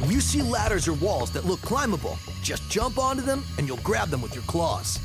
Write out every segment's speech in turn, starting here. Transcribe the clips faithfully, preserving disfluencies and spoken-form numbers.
When you see ladders or walls that look climbable, just jump onto them and you'll grab them with your claws.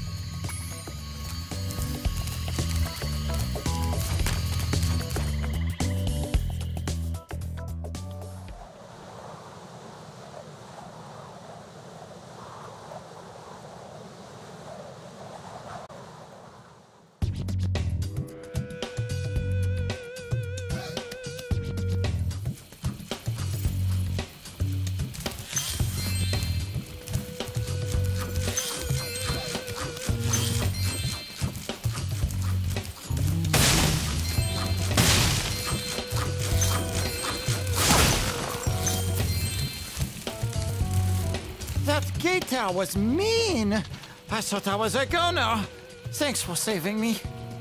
That guitar was mean. I thought I was a goner. Thanks for saving me.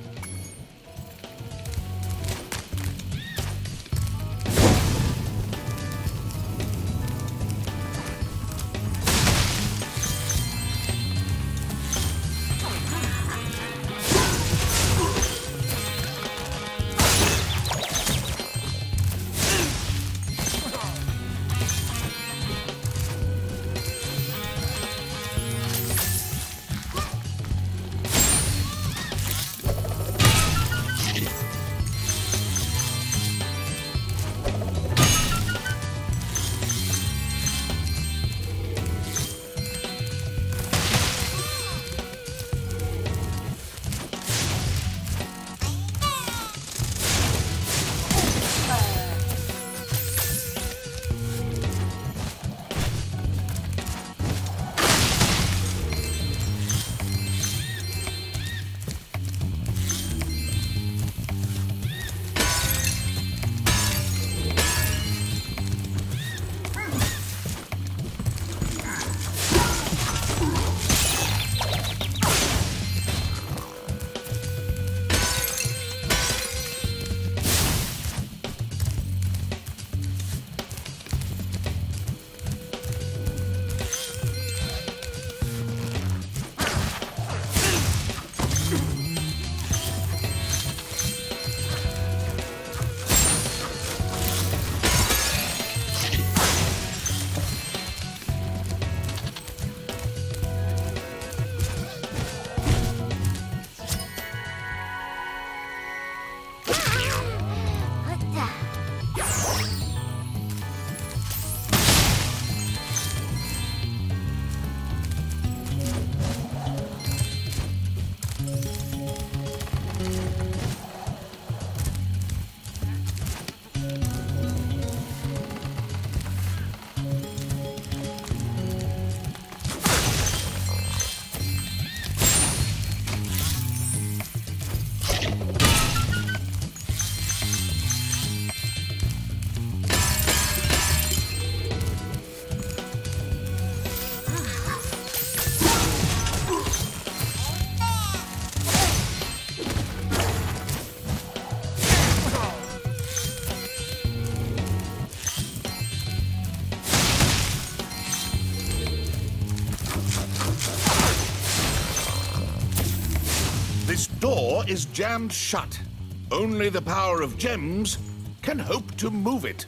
This door is jammed shut. Only the power of gems can hope to move it.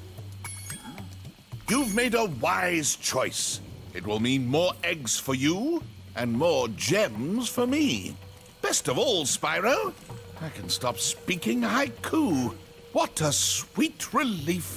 You've made a wise choice. It will mean more eggs for you and more gems for me. Best of all, Spyro, I can stop speaking haiku. What a sweet relief.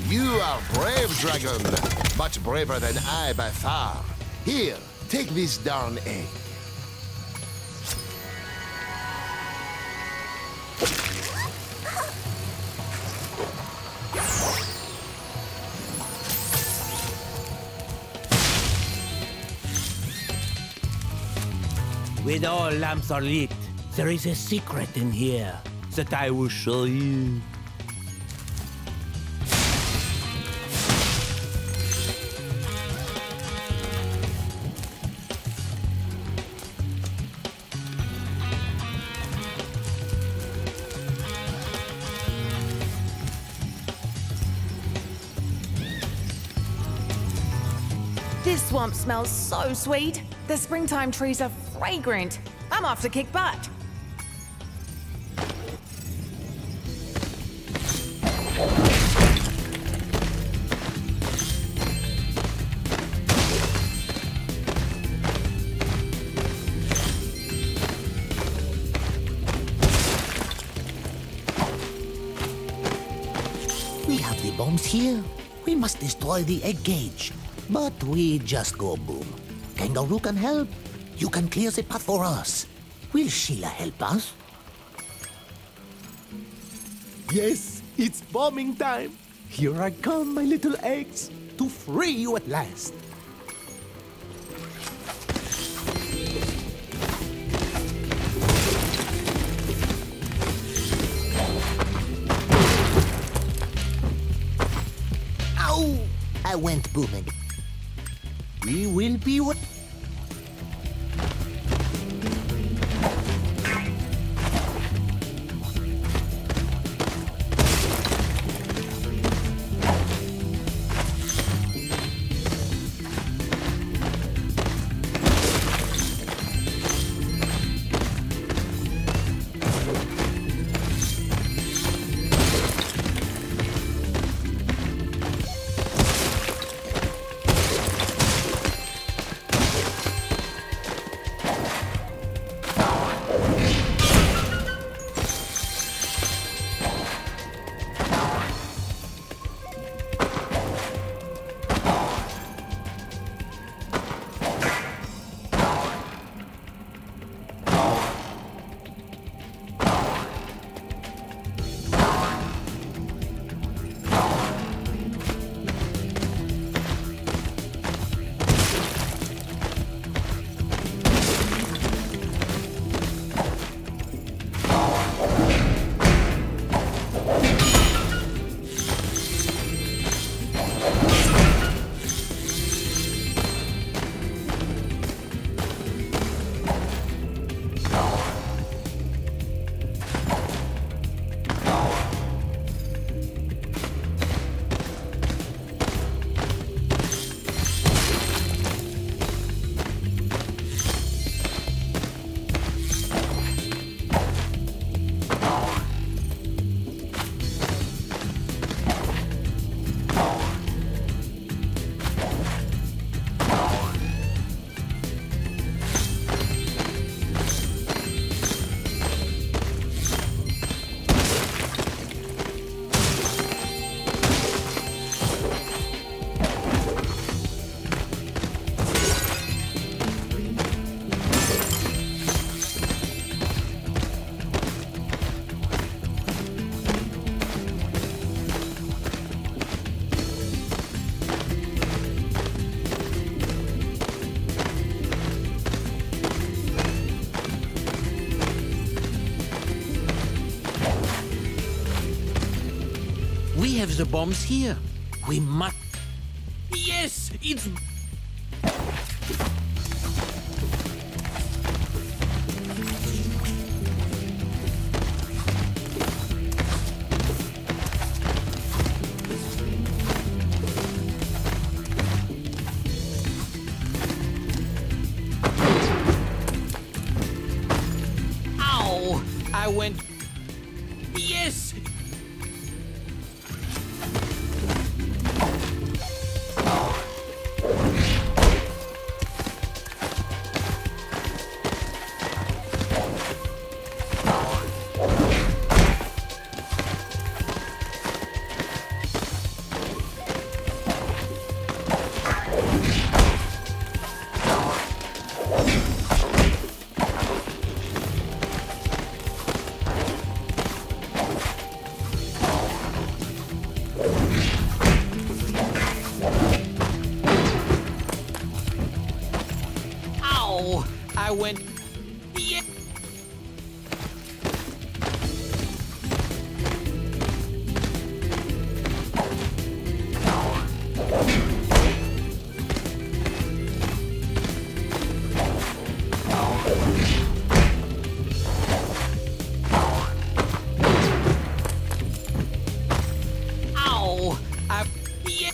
You are brave, dragon. Much braver than I by far. Here, take this darn egg. When all lamps are lit, there is a secret in here that I will show you. This swamp smells so sweet. The springtime trees are fragrant. I'm off to kick butt. We have the bombs here. We must destroy the egg cage. But we just go boom. Kangaroo can help. You can clear the path for us. Will Sheila help us? Yes, it's bombing time. Here I come, my little eggs, to free you at last. Ow! I went booming. We will be what? We have the bombs here. We must... Yes, it's... Ow! I went... Yes! I went... Yeah. Ow! I... Yeah.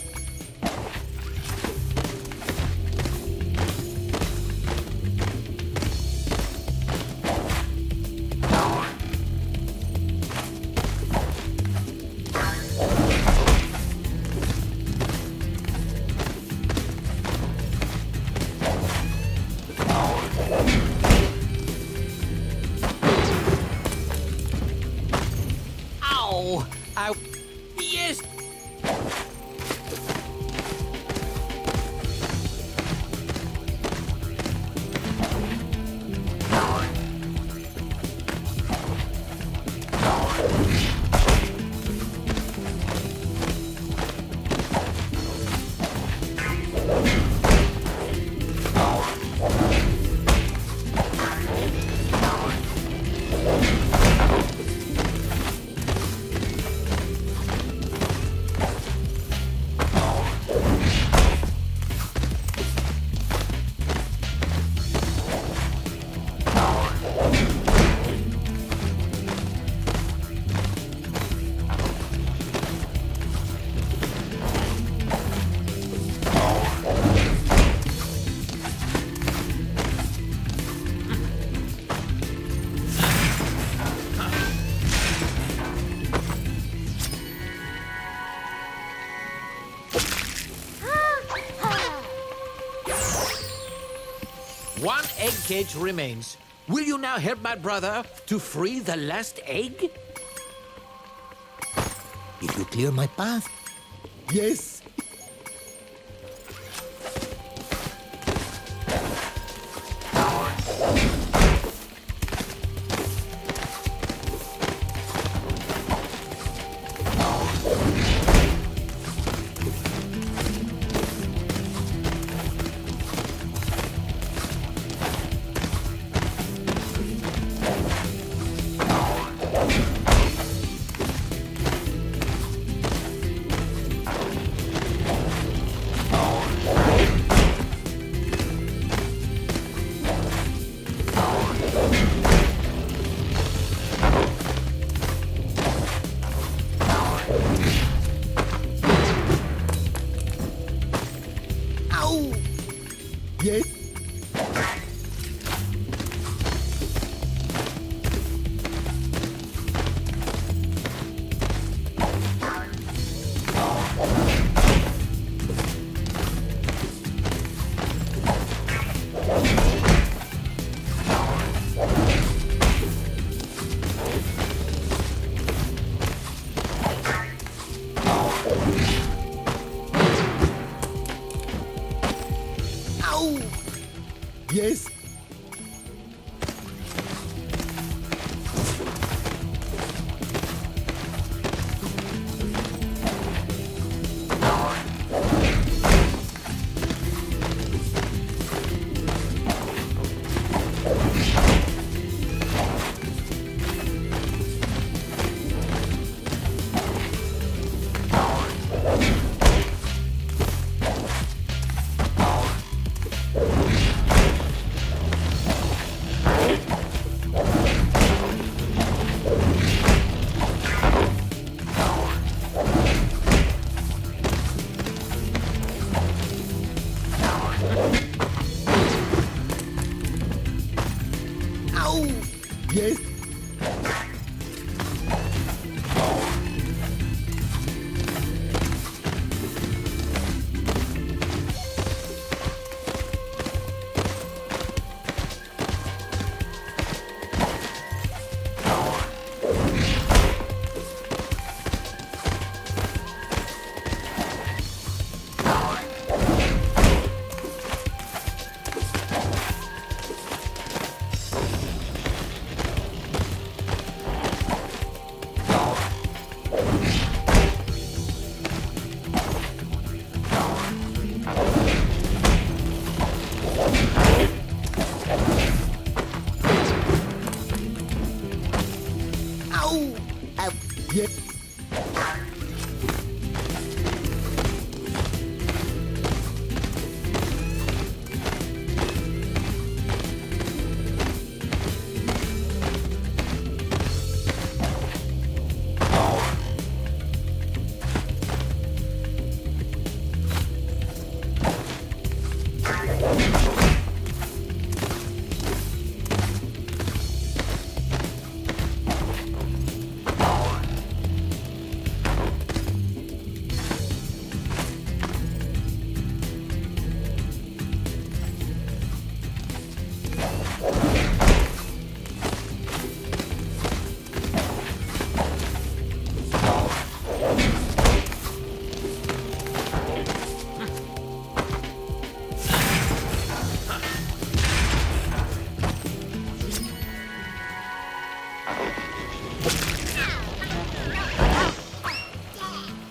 Ow! I... Yes! One egg cage remains. Will you now help my brother to free the last egg? If you clear my path, Yes. ow! Yes. Ow! Yes.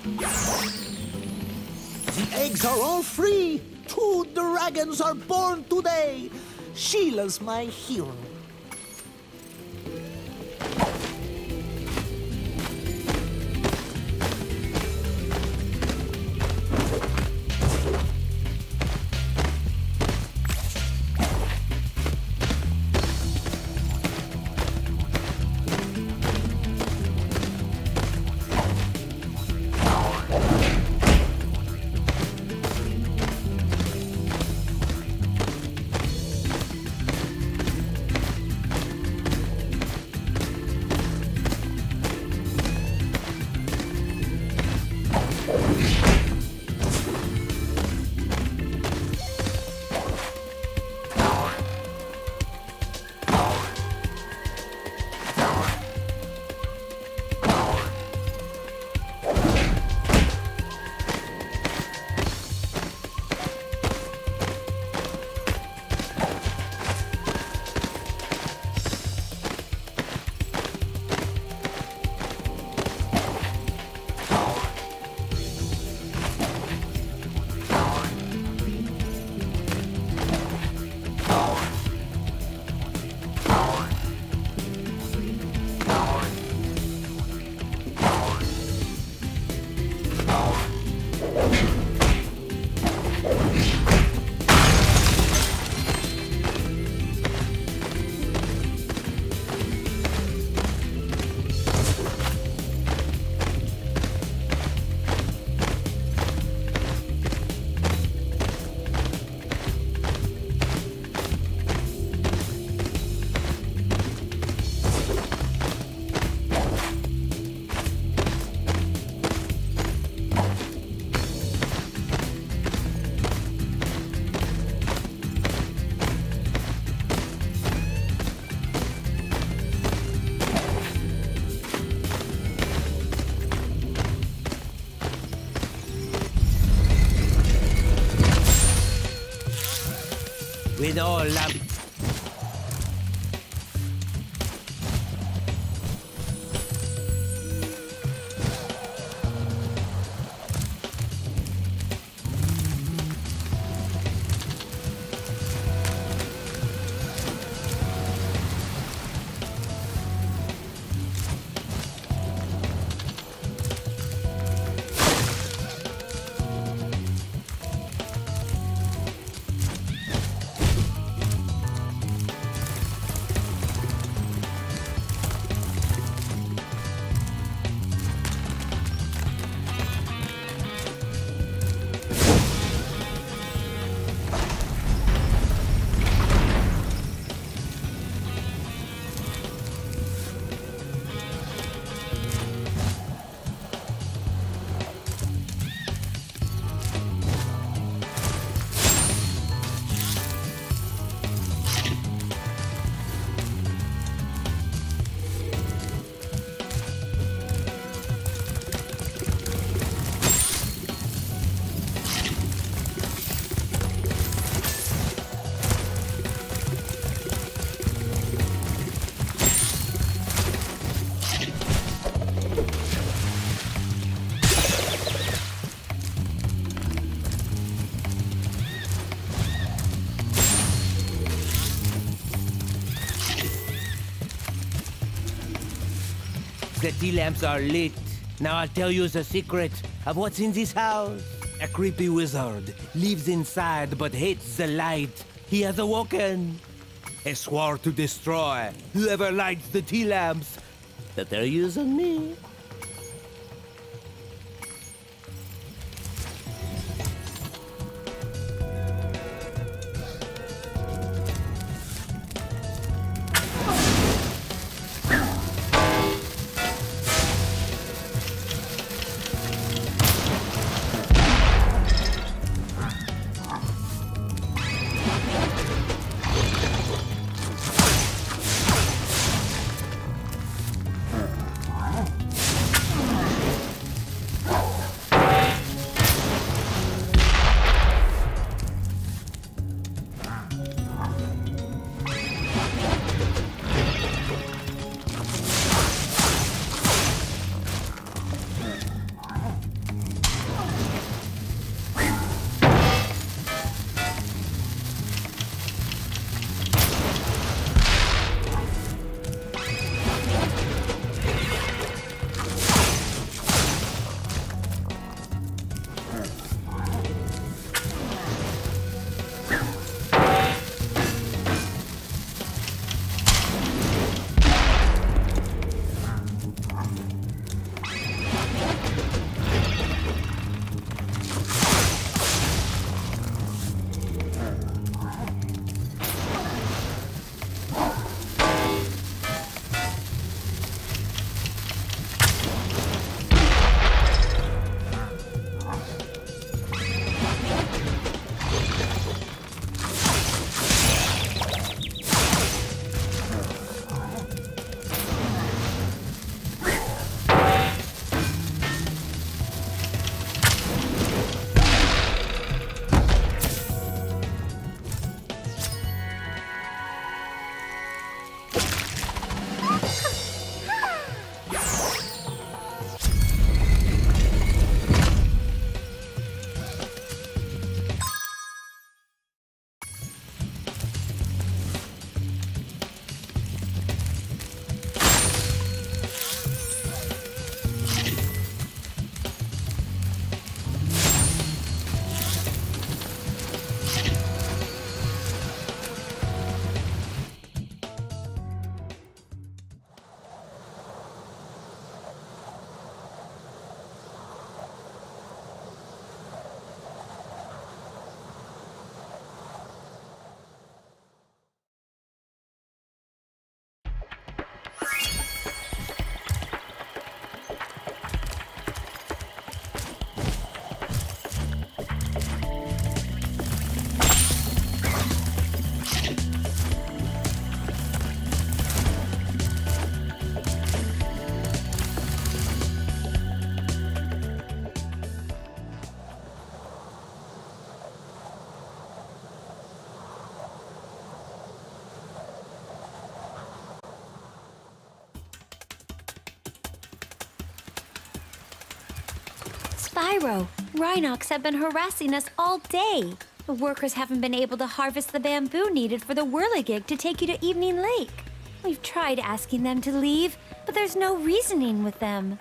The eggs are all free. Two dragons are born today. Sheila's my hero. With all love. The tea lamps are lit. Now I'll tell you the secret of what's in this house. A creepy wizard lives inside but hates the light. He has awoken. He swore to destroy whoever lights the tea lamps. But they're using me. Spyro, Rhinox have been harassing us all day. The workers haven't been able to harvest the bamboo needed for the whirligig to take you to Evening Lake. We've tried asking them to leave, but there's no reasoning with them.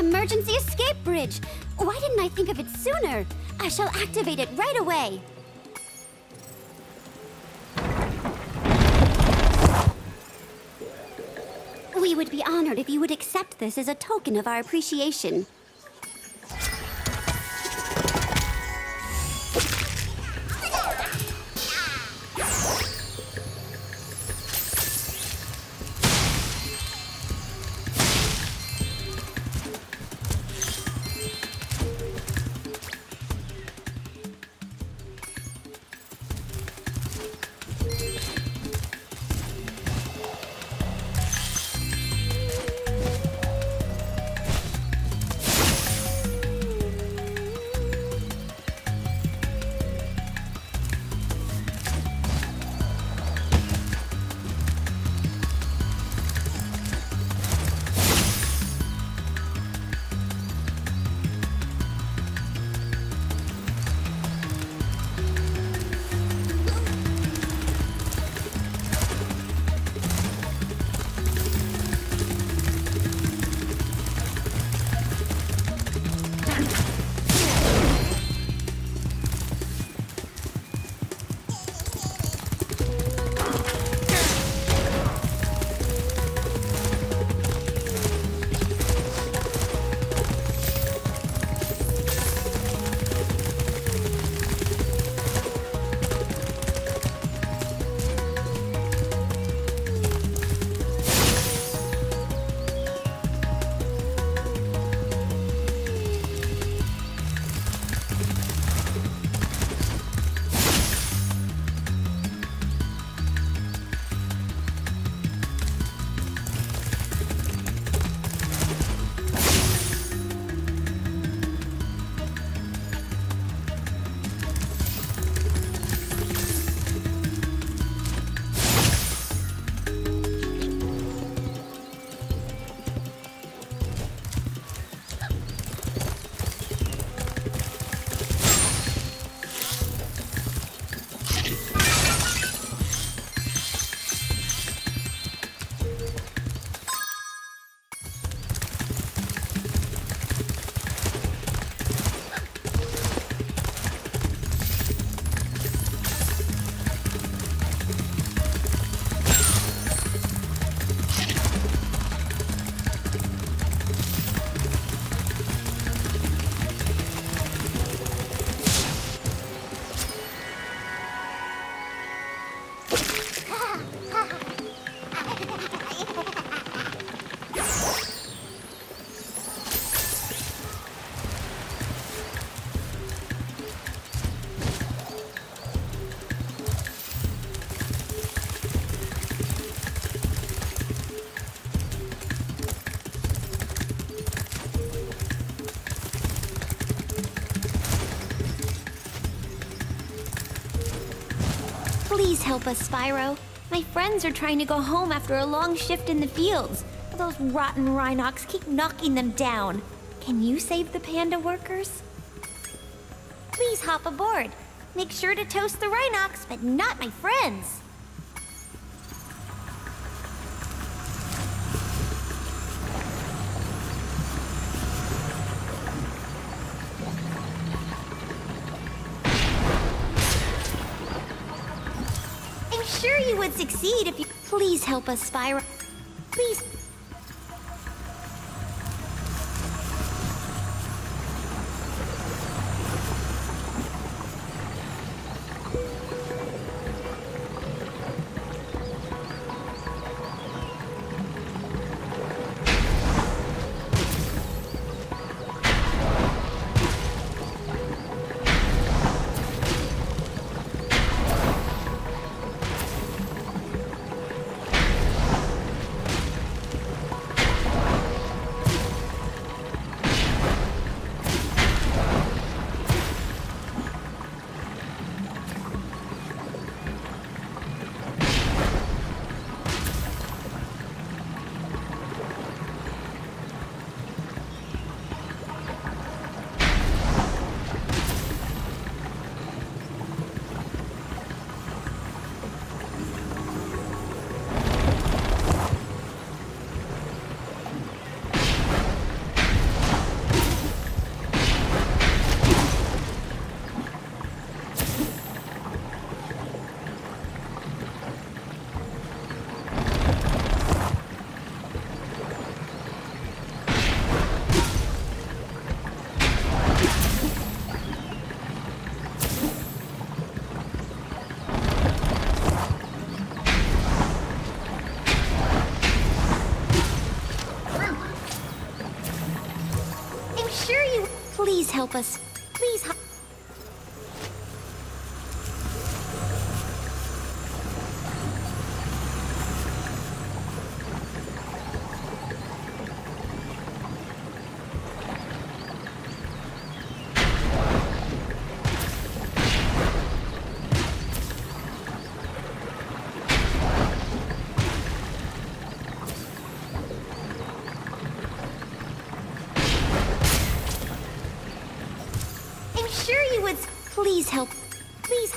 emergency escape bridge! Why didn't I think of it sooner? I shall activate it right away. We would be honored if you would accept this as a token of our appreciation. Please help us, Spyro. My friends are trying to go home after a long shift in the fields. Those rotten Rhinox keep knocking them down. Can you save the panda workers? Please hop aboard. Make sure to toast the Rhinox, but not my friends. I'm sure you would succeed if you... Please help us, Spyro. Please... help us. Please help. Please help. Please.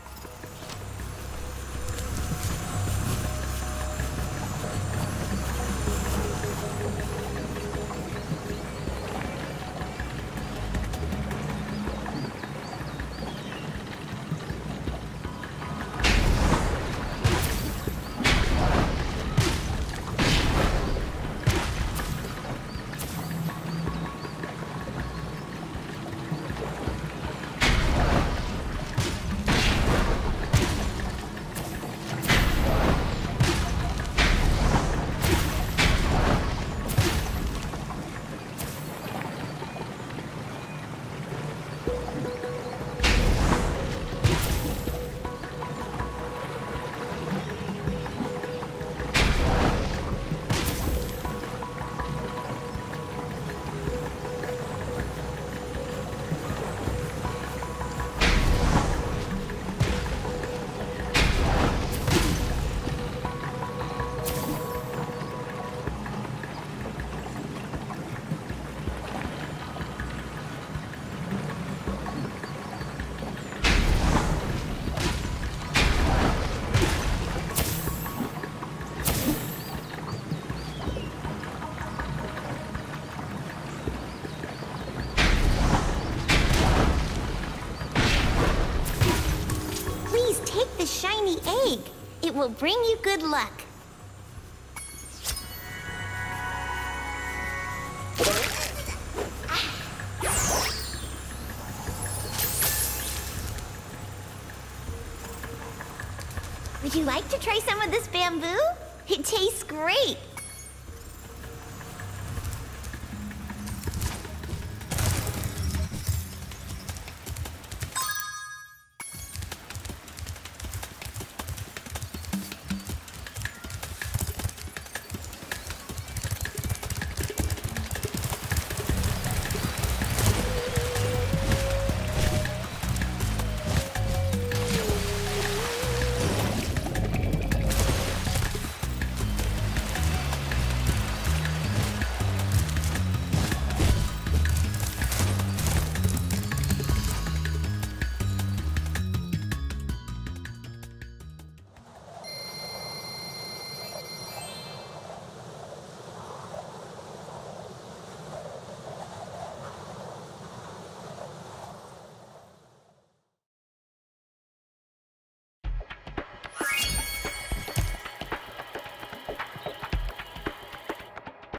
Shiny egg. It will bring you good luck. Would you like to try some of this bamboo? It tastes great.